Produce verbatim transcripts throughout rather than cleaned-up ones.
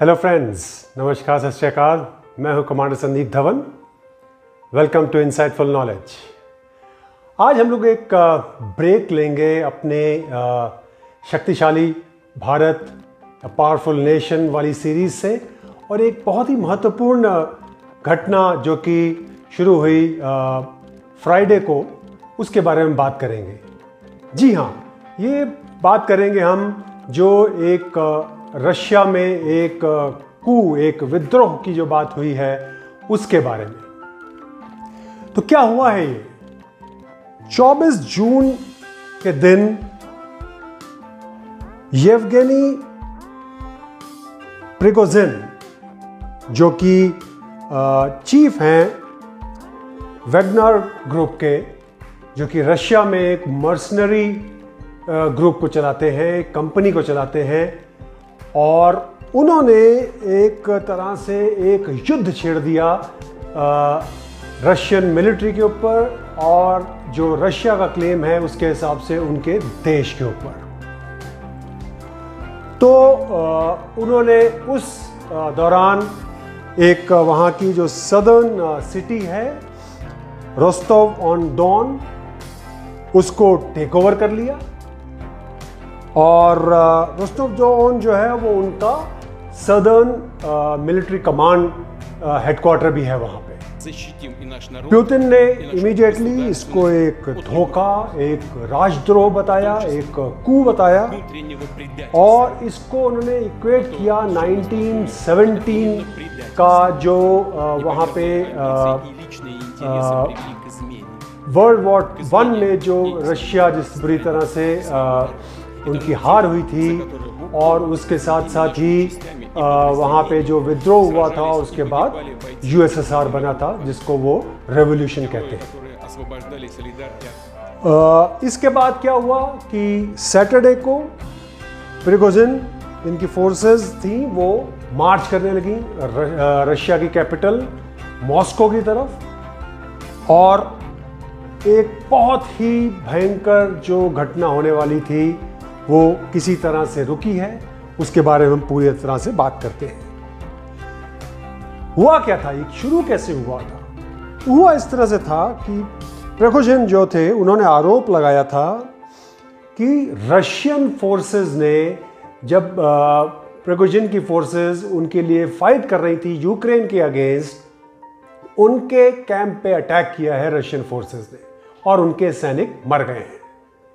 Hello friends, नमस्कार, सत श्री अकाल। मैं हूं commander Sandeep Dhawan. Welcome to insightful knowledge. आज हम लोग एक ब्रेक लेंगे अपने शक्तिशाली भारत पावरफुल नेशन वाली सीरीज से और एक बहुत ही महत्वपूर्ण घटना जो कि शुरू हुई फ्राइडे को, उसके बारे में बात करेंगे। जी हाँ, ये बात करेंगे हम जो एक रशिया में एक कू, एक विद्रोह की जो बात हुई है उसके बारे में। तो क्या हुआ है ये? चौबीस जून के दिन येवगेनी प्रिगोजिन, जो कि चीफ हैं वैगनर ग्रुप के, जो कि रशिया में एक मर्सनरी ग्रुप को चलाते हैं, एक कंपनी को चलाते हैं, और उन्होंने एक तरह से एक युद्ध छेड़ दिया रशियन मिलिट्री के ऊपर और जो रशिया का क्लेम है उसके हिसाब से उनके देश के ऊपर। तो उन्होंने उस दौरान एक वहाँ की जो सदर्न सिटी है रोस्टोव ऑन डॉन, उसको टेक ओवर कर लिया। और रोस्टोव ऑन जो है वो उनका सदर्न मिलिट्री कमांड हेडक्वार्टर भी है वहाँ पे। पुतिन ने इमीडिएटली इसको एक धोखा, एक राजद्रोह बताया, एक कू बताया, और इसको उन्होंने इक्वेट किया नाइनटीन सेवनटीन का जो वहाँ पे वर्ल्ड वॉर वन में जो रशिया जिस बुरी तरह से आ, उनकी हार हुई थी, और उसके साथ साथ ही वहाँ पे जो विद्रोह हुआ था उसके बाद यूएसएसआर बना था, जिसको वो रेवोल्यूशन कहते हैं। आ, इसके बाद क्या हुआ कि सैटरडे को प्रिगोजिन, इनकी फोर्सेस थी, वो मार्च करने लगी रशिया की कैपिटल मॉस्को की तरफ, और एक बहुत ही भयंकर जो घटना होने वाली थी वो किसी तरह से रुकी है। उसके बारे में हम पूरी तरह से बात करते हैं। हुआ क्या था, ये शुरू कैसे हुआ था? हुआ इस तरह से था कि प्रिगोजिन जो थे, उन्होंने आरोप लगाया था कि रशियन फोर्सेस ने, जब प्रिगोजिन की फोर्सेस उनके लिए फाइट कर रही थी यूक्रेन के अगेंस्ट, उनके कैंप पे अटैक किया है रशियन फोर्सेस ने और उनके सैनिक मर गए हैं।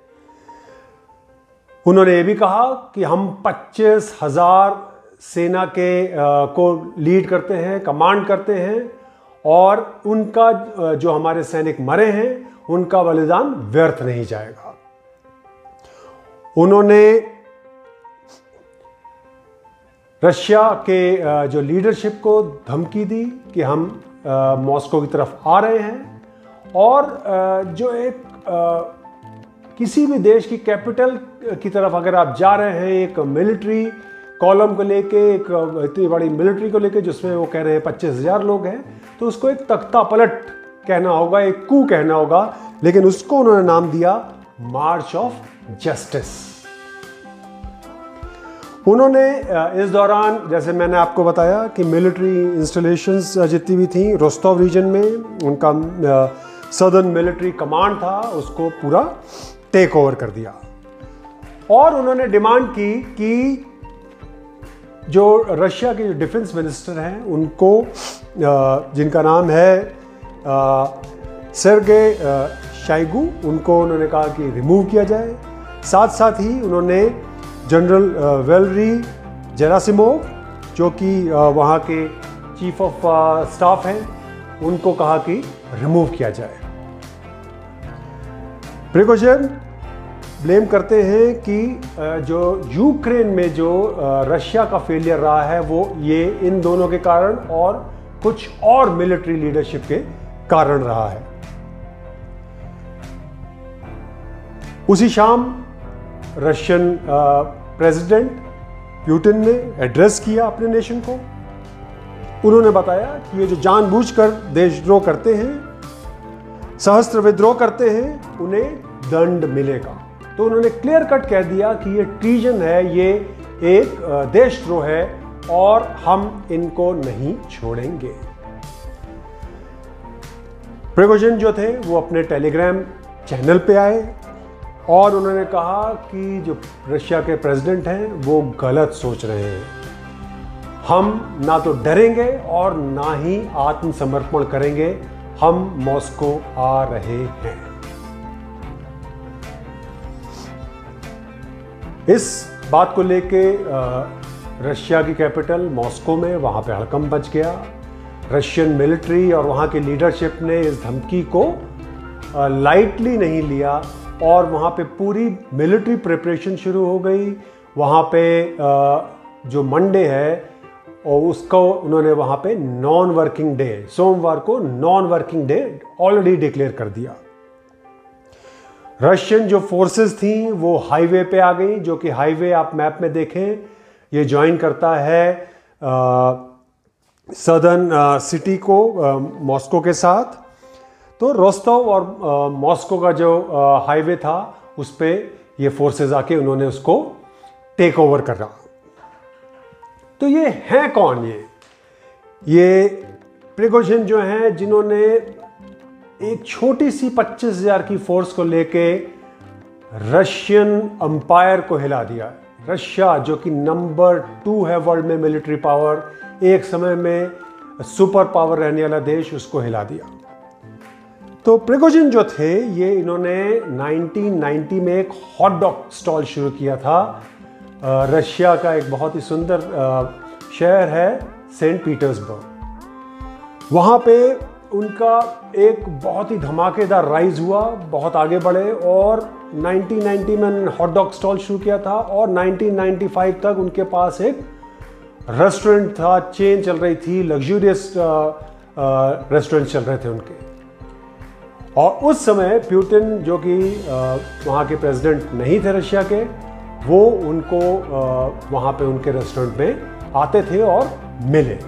उन्होंने ये भी कहा कि हम पच्चीस हजार सेना के आ, को लीड करते हैं, कमांड करते हैं, और उनका जो हमारे सैनिक मरे हैं उनका बलिदान व्यर्थ नहीं जाएगा। उन्होंने रशिया के जो लीडरशिप को धमकी दी कि हम मॉस्को की तरफ आ रहे हैं, और जो एक किसी भी देश की कैपिटल की तरफ अगर आप जा रहे हैं एक मिलिट्री कॉलम को लेके, एक इतनी बड़ी मिलिट्री को लेके जिसमें वो कह रहे हैं पच्चीस हजार लोग हैं, तो उसको एक तख्ता पलट कहना होगा, एक कू कहना होगा, लेकिन उसको उन्होंने नाम दिया मार्च ऑफ जस्टिस। उन्होंने इस दौरान, जैसे मैंने आपको बताया कि मिलिट्री इंस्टॉलेशंस जितनी भी थी रोस्टोव रीजन में, उनका सदर्न मिलिट्री कमांड था, उसको पूरा टेक ओवर कर दिया। और उन्होंने डिमांड की कि जो रशिया के जो डिफेंस मिनिस्टर हैं उनको, जिनका नाम है सेर्गे शाइगू, उनको उन्होंने कहा कि रिमूव किया जाए। साथ साथ ही उन्होंने जनरल वेलरी जेरासिमोव, जो कि वहाँ के चीफ ऑफ स्टाफ हैं, उनको कहा कि रिमूव किया जाए। प्रिगोजिन ब्लेम करते हैं कि जो यूक्रेन में जो रशिया का फेलियर रहा है वो ये इन दोनों के कारण और कुछ और मिलिट्री लीडरशिप के कारण रहा है। उसी शाम रशियन प्रेसिडेंट पुतिन ने एड्रेस किया अपने नेशन को। उन्होंने बताया कि ये जो जानबूझकर देशद्रोह करते हैं, सहस्त्र विद्रोह करते हैं, उन्हें दंड मिलेगा। तो उन्होंने क्लियर कट कह दिया कि ये ट्रीजन है, ये एक देशद्रोह है, और हम इनको नहीं छोड़ेंगे। प्रिगोजिन जो थे वो अपने टेलीग्राम चैनल पे आए और उन्होंने कहा कि जो रशिया के प्रेसिडेंट हैं वो गलत सोच रहे हैं, हम ना तो डरेंगे और ना ही आत्मसमर्पण करेंगे, हम मॉस्को आ रहे हैं। इस बात को लेके रशिया की कैपिटल मॉस्को में वहां पे हड़कंप मच गया। रशियन मिलिट्री और वहाँ की लीडरशिप ने इस धमकी को लाइटली नहीं लिया और वहाँ पे पूरी मिलिट्री प्रिपरेशन शुरू हो गई। वहाँ पे जो मंडे है और उसको उन्होंने वहाँ पे नॉन वर्किंग डे, सोमवार को non working day already declare कर दिया। रशियन जो फोर्सेस थी वो हाईवे पे आ गई, जो कि हाईवे आप मैप में देखें ये ज्वाइन करता है आ, सदर्न सिटी को मॉस्को के साथ। तो रोस्तव और मॉस्को का जो हाईवे था उस पे ये फोर्सेस आके उन्होंने उसको टेक ओवर करा। तो ये हैं कौन? ये ये प्रिगोजिन जो हैं जिन्होंने एक छोटी सी पच्चीस हजार की फोर्स को लेके रशियन अंपायर को हिला दिया। रशिया जो कि नंबर टू है वर्ल्ड में मिलिट्री पावर, एक समय में सुपर पावर रहने वाला देश, उसको हिला दिया। तो प्रिगोजिन जो थे ये इन्होंने नाइनटीन नाइंटी में एक हॉट डॉग स्टॉल शुरू किया था। रशिया का एक बहुत ही सुंदर शहर है सेंट पीटर्सबर्ग। वहाँ पे उनका एक बहुत ही धमाकेदार राइज हुआ, बहुत आगे बढ़े और नाइनटीन नाइंटी में हॉट डॉग स्टॉल शुरू किया था और नाइनटीन नाइंटी फाइव तक उनके पास एक रेस्टोरेंट था, चेन चल रही थी, लग्जूरियस रेस्टोरेंट चल रहे थे उनके। और उस समय पुतिन जो कि वहाँ के प्रेसिडेंट नहीं थे रशिया के, वो उनको वहाँ पे उनके रेस्टोरेंट में आते थे और मिले।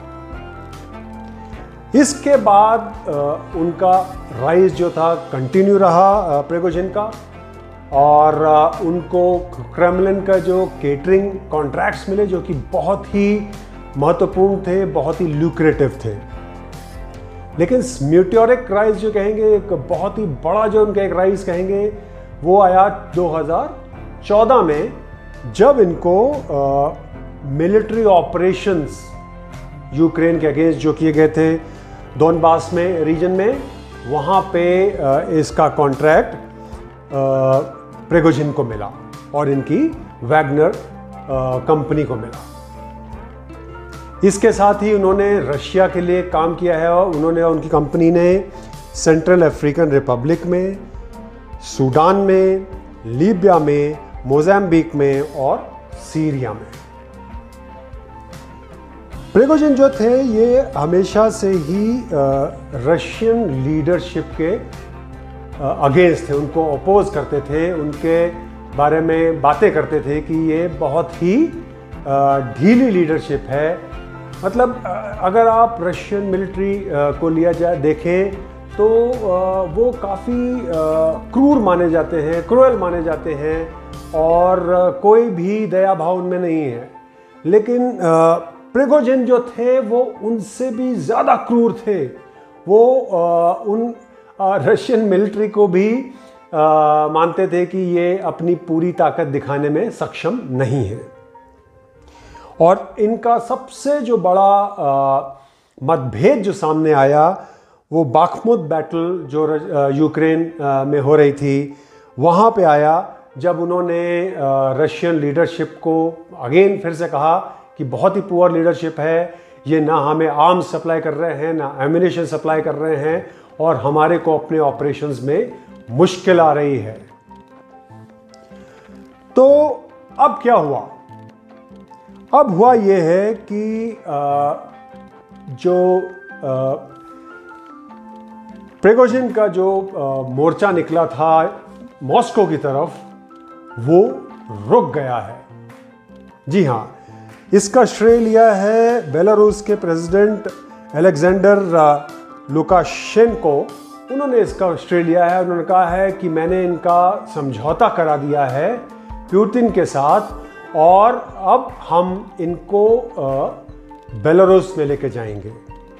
इसके बाद उनका राइज जो था कंटिन्यू रहा प्रिगोजिन का, और उनको क्रेमलिन का जो केटरिंग कॉन्ट्रैक्ट्स मिले जो कि बहुत ही महत्वपूर्ण थे, बहुत ही ल्यूक्रेटिव थे। लेकिन म्यूटियोरिक राइज जो कहेंगे, एक बहुत ही बड़ा जो उनका एक राइज कहेंगे, वो आया दो हज़ार चौदह में, जब इनको मिलिट्री ऑपरेशंस यूक्रेन के अगेंस्ट जो किए गए थे डोनबास में रीजन में, वहाँ पे आ, इसका कॉन्ट्रैक्ट प्रिगोजिन को मिला और इनकी वैगनर कंपनी को मिला। इसके साथ ही उन्होंने रशिया के लिए काम किया है और उन्होंने उनकी कंपनी ने सेंट्रल अफ्रीकन रिपब्लिक में, सूडान में, लीबिया में, मोजाम्बिक में और सीरिया में। प्रिगोजिन जो थे ये हमेशा से ही रशियन लीडरशिप के अगेंस्ट थे, उनको अपोज करते थे, उनके बारे में बातें करते थे कि ये बहुत ही ढीली लीडरशिप है। मतलब अगर आप रशियन मिलिट्री को लिया जाए देखें तो वो काफ़ी क्रूर माने जाते हैं, क्रूएल माने जाते हैं और कोई भी दया भाव उनमें नहीं है। लेकिन प्रिगोजिन जो थे वो उनसे भी ज़्यादा क्रूर थे। वो उन रशियन मिलिट्री को भी आ, मानते थे कि ये अपनी पूरी ताकत दिखाने में सक्षम नहीं है। और इनका सबसे जो बड़ा मतभेद जो सामने आया वो बाखमुत बैटल जो यूक्रेन में हो रही थी वहाँ पे आया, जब उन्होंने रशियन लीडरशिप को अगेन फिर से कहा कि बहुत ही पुअर लीडरशिप है, ये ना हमें आर्म्स सप्लाई कर रहे हैं ना एम्यूनिशन सप्लाई कर रहे हैं और हमारे को अपने ऑपरेशंस में मुश्किल आ रही है। तो अब क्या हुआ? अब हुआ यह है कि आ, जो प्रिगोजिन का जो आ, मोर्चा निकला था मॉस्को की तरफ, वो रुक गया है। जी हाँ, इसका श्रेय लिया है बेलारूस के प्रेसिडेंट अलेक्जेंडर लुकाशेंको। उन्होंने इसका श्रेय लिया है। उन्होंने कहा है कि मैंने इनका समझौता करा दिया है पुतिन के साथ और अब हम इनको बेलारूस में लेके जाएंगे।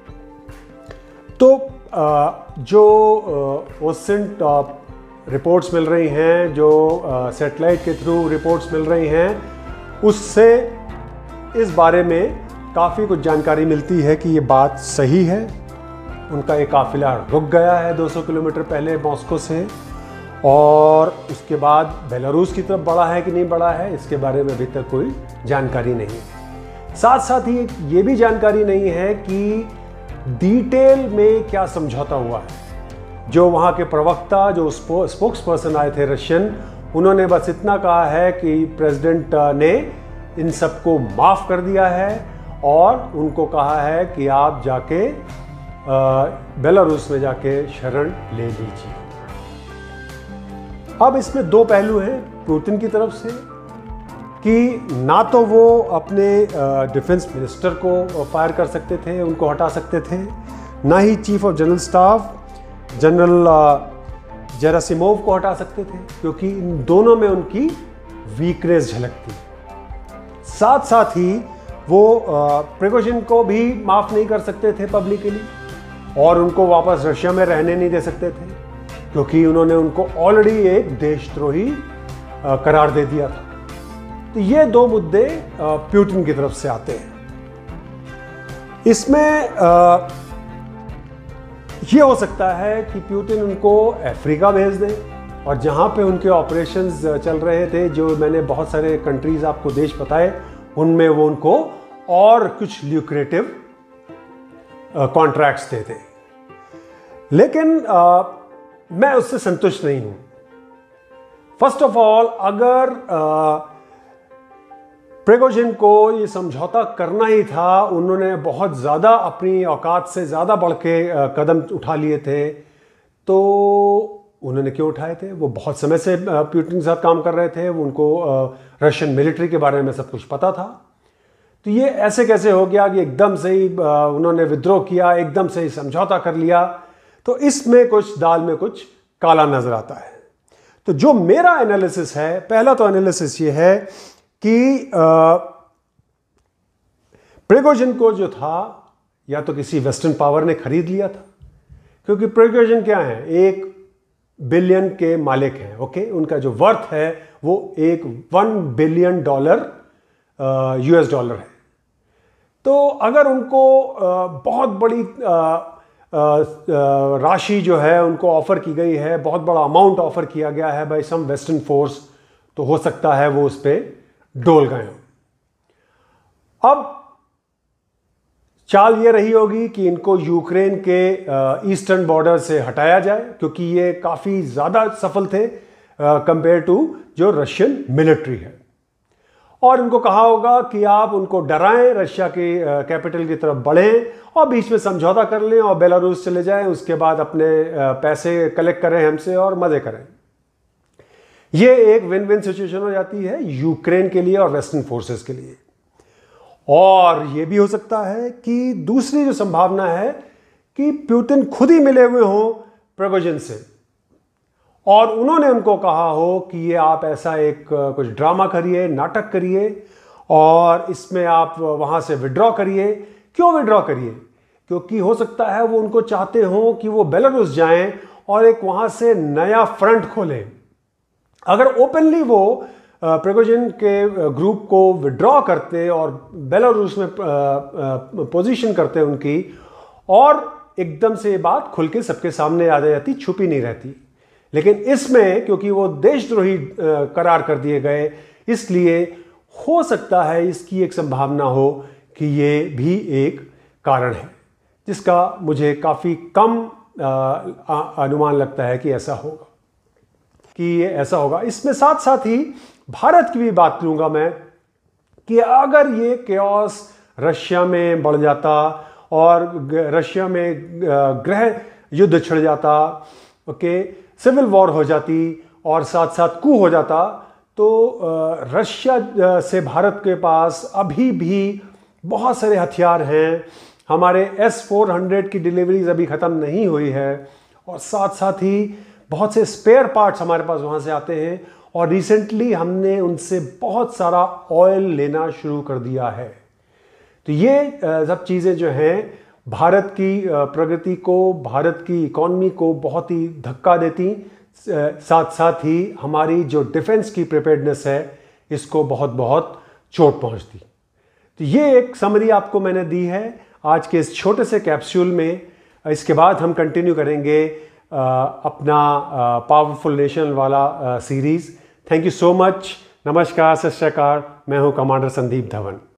तो जो ओसेंट रिपोर्ट्स मिल रही हैं, जो सैटेलाइट के थ्रू रिपोर्ट्स मिल रही हैं, उससे इस बारे में काफ़ी कुछ जानकारी मिलती है कि ये बात सही है। उनका एक काफिला रुक गया है दो सौ किलोमीटर पहले मॉस्को से, और उसके बाद बेलारूस की तरफ बढ़ा है कि नहीं बढ़ा है, इसके बारे में अभी तक कोई जानकारी नहीं है। साथ साथ ही ये भी जानकारी नहीं है कि डिटेल में क्या समझौता हुआ है। जो वहाँ के प्रवक्ता, जो स्पोक्स पर्सन आए थे रशियन, उन्होंने बस इतना कहा है कि प्रेसिडेंट ने इन सबको माफ़ कर दिया है और उनको कहा है कि आप जाके बेलारूस में जाके शरण ले लीजिए। अब इसमें दो पहलू हैं पुतिन की तरफ से कि ना तो वो अपने डिफेंस मिनिस्टर को फायर कर सकते थे, उनको हटा सकते थे, ना ही chief of general staff general Gerasimov को हटा सकते थे, क्योंकि इन दोनों में उनकी वीकनेस झलकती। साथ साथ ही वो प्रिगोजिन को भी माफ़ नहीं कर सकते थे पब्लिकली, और उनको वापस रशिया में रहने नहीं दे सकते थे, क्योंकि उन्होंने उनको ऑलरेडी एक देशद्रोही करार दे दिया था। तो ये दो मुद्दे पुतिन की तरफ से आते हैं। इसमें ये हो सकता है कि पुतिन उनको अफ्रीका भेज दें, और जहाँ पे उनके ऑपरेशंस चल रहे थे, जो मैंने बहुत सारे कंट्रीज आपको देश बताए, उनमें वो उनको और कुछ ल्यूक्रेटिव कॉन्ट्रैक्ट्स देते। लेकिन आ, मैं उससे संतुष्ट नहीं हूं। फर्स्ट ऑफ ऑल, अगर प्रिगोजिन को ये समझौता करना ही था, उन्होंने बहुत ज़्यादा अपनी औकात से ज़्यादा बढ़ के कदम उठा लिए थे, तो उन्होंने क्यों उठाए थे? वो बहुत समय से पुतिन के साथ काम कर रहे थे, वो उनको रशियन मिलिट्री के बारे में सब कुछ पता था। तो ये ऐसे कैसे हो गया कि एकदम से ही उन्होंने विद्रोह किया, एकदम से ही समझौता कर लिया? तो इसमें कुछ दाल में कुछ काला नजर आता है। तो जो मेरा एनालिसिस है, पहला तो एनालिसिस ये है कि प्रिगोजिन को जो था, या तो किसी वेस्टर्न पावर ने खरीद लिया था, क्योंकि प्रिगोजिन क्या है, एक बिलियन के मालिक हैं। ओके, उनका जो वर्थ है वो एक one billion dollar US dollar है। तो अगर उनको बहुत बड़ी राशि जो है उनको ऑफर की गई है, बहुत बड़ा अमाउंट ऑफर किया गया है बाय सम वेस्टर्न फोर्स, तो हो सकता है वो उस पर डोल गए हों। अब चाल ये रही होगी कि इनको यूक्रेन के ईस्टर्न बॉर्डर से हटाया जाए, क्योंकि ये काफ़ी ज़्यादा सफल थे कंपेयर टू जो रशियन मिलिट्री है। और उनको कहा होगा कि आप उनको डराएं, रशिया की कैपिटल की तरफ बढ़ें और बीच में समझौता कर लें और बेलारूस चले जाएं, उसके बाद अपने पैसे कलेक्ट करें हमसे और मज़े करें। ये एक विन विन सिचुएशन हो जाती है यूक्रेन के लिए और वेस्टर्न फोर्सेस के लिए। और ये भी हो सकता है कि दूसरी जो संभावना है कि पुतिन खुद ही मिले हुए हों प्रिगोजिन से, और उन्होंने उनको कहा हो कि ये आप ऐसा एक कुछ ड्रामा करिए, नाटक करिए, और इसमें आप वहाँ से विड्रॉ करिए। क्यों विड्रॉ करिए? क्योंकि हो सकता है वो उनको चाहते हों कि वो बेलारूस जाएं और एक वहाँ से नया फ्रंट खोलें। अगर ओपनली वो प्रिगोजिन के ग्रुप को विड्रॉ करते और बेलारूस में पोजीशन करते उनकी, और एकदम से ये बात खुल के सबके सामने आ जाती, छुपी नहीं रहती। लेकिन इसमें क्योंकि वो देशद्रोही करार कर दिए गए, इसलिए हो सकता है इसकी एक संभावना हो कि ये भी एक कारण है, जिसका मुझे काफ़ी कम अनुमान लगता है कि ऐसा होगा, कि ये ऐसा होगा। इसमें साथ साथ ही भारत की भी बात करूंगा मैं, कि अगर ये केओस रशिया में बढ़ जाता और रशिया में गृह युद्ध छिड़ जाता, ओके, सिविल वॉर हो जाती और साथ साथ कू हो जाता, तो रशिया से भारत के पास अभी भी बहुत सारे हथियार हैं। हमारे एस फोर हंड्रेड की डिलीवरीज अभी ख़त्म नहीं हुई है, और साथ साथ ही बहुत से स्पेयर पार्ट्स हमारे पास वहाँ से आते हैं, और रिसेंटली हमने उनसे बहुत सारा ऑयल लेना शुरू कर दिया है। तो ये अ, सब चीज़ें जो हैं भारत की अ, प्रगति को, भारत की इकॉनमी को बहुत ही धक्का देती, साथ साथ ही हमारी जो डिफेंस की प्रिपेयर्डनेस है इसको बहुत बहुत चोट पहुंचती। तो ये एक समरी आपको मैंने दी है आज के इस छोटे से कैप्सूल में। इसके बाद हम कंटिन्यू करेंगे आ, अपना पावरफुल नेशन वाला series. Thank you so much. नमस्कार, सत श्री अकाल। मैं हूं कमांडर संदीप धवन।